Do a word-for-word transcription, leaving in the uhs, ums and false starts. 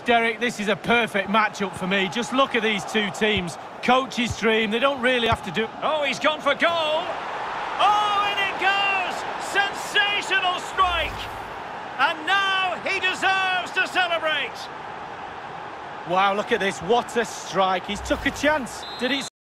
Derek, this is a perfect matchup for me. Just look at these two teams. Coach's dream, they don't really have to do... Oh, he's gone for goal! Oh, in it goes! Sensational strike! And now he deserves to celebrate! Wow, look at this. What a strike. He's took a chance. Did it...